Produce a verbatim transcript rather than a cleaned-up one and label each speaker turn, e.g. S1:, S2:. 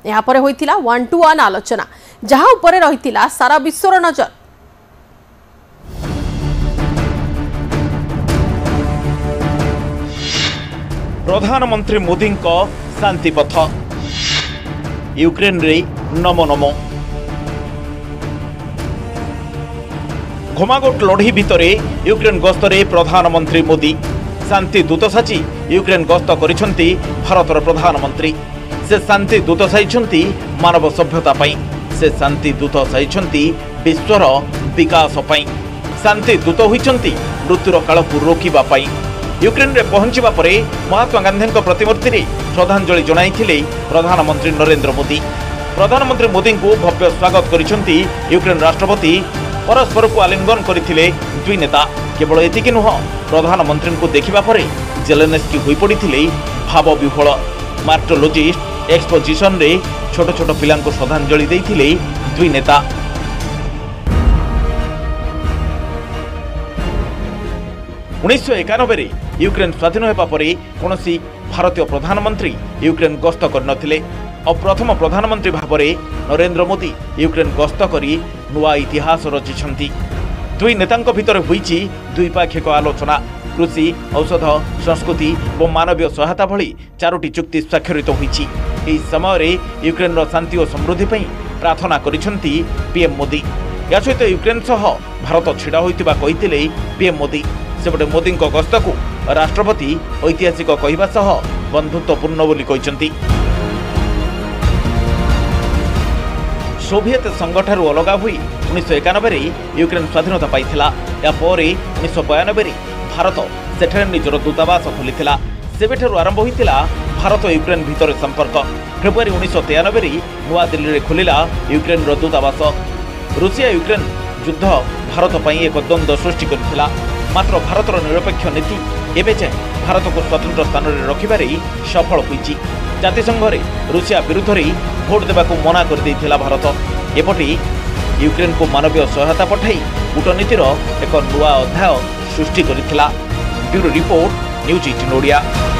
S1: यहाँ पर होइतिला one two one आलोचना जहाँ उपरे रहितिला सारा विश्वर नजर।
S2: प्रधानमंत्री मोदी को शांति पथ यूक्रेन रे नमो नमो घमाघोट लड़ई भितरे यूक्रेन गस्तरे प्रधानमंत्री मोदी शांति दूत साची यूक्रेन गस्त करिसेंती भारतर प्रधानमंत्री से शांति दूत साइछंती मानव सभ्यता पई से शांति दूत साइछंती विश्वर विकास पई शांति दूत होइछंती मृत्युर काल को रोकिबा पई यूक्रेन रे पहुंचवा परे महात्मा गांधी प्रतिमूर्ति रे श्रद्धांजलि जणाइथिले प्रधानमंत्री नरेंद्र मोदी। प्रधानमंत्री मोदी को भव्य स्वागत करिसेंती यूक्रेन राष्ट्रपति परस्पर को आलिंगन करथिले दुई नेता। केवल एतिक नुह प्रधानमंत्री को देखिबा परे जेलेन्स्की होई पड़िथिले भाव विह्वल। मार्टोलॉजिस्ट एक्सपोजिशन रे छोट छोट पिलां को श्रद्धांजलि देथिले दुई नेता। उन्नीस एकानबे रे यूक्रेन स्वाधीन होगा परे कौनसी भारतीय प्रधानमंत्री यूक्रेन गस्त करनथिले और प्रथम प्रधानमंत्री भावरे नरेंद्र मोदी यूक्रेन गस्त करी नुआ इतिहास रचिछंती। दुई नेतांक भितर होईची द्विपाक्षिक आलोचना कृषि औषध संस्कृति और मानवीय सहायता भली चारोटी चुक्ति स्वाक्षरित होईची। एही समय रे यूक्रेन रो शांति और समृद्धि पई प्रार्थना करिसंती पीएम मोदी। या सहित यूक्रेन सह भारत छिड़ा होइतिबा कहितिले पीएम मोदी। सेपटे मोदी गस्त को राष्ट्रपति ऐतिहासिक कहवा सह बंधुत्वपूर्ण बोली कहिसंती। सोवियत संघ ठारू अलग हुई उन्नीस एकानबे रे यूक्रेन स्वाधीनता पाइथिला। या परे उन्नीस बयानबे रे भारत सेठारे निजर दूतावास खोलिथिला। सेबेठारू आरंभ होइतिला भारत यूक्रेन भितर संपर्क। फेब्रुआरी उन्नीस तेयानबे रे नुआ दिल्ली रे खोलिला यूक्रेन रो दूतावास। रूसिया यूक्रेन युद्ध भारत पई एक द्वंद्व सृष्टि करिथिला। मात्र भारतर निरपेक्ष नीति एबे जाए भारत को स्वतंत्र स्थान में रखिबारे सफल होईची। जातिसंघ रे रूसिया विरुद्ध रे भोट देबा को मना कर देथिला भारत। एपटे यूक्रेन को मानवीय सहायता पठाई कूटनीतिर एक नुआ अध्याय सृष्टि करिथिला। ब्यूरो रिपोर्ट न्यूज़ अठारह ओडिया।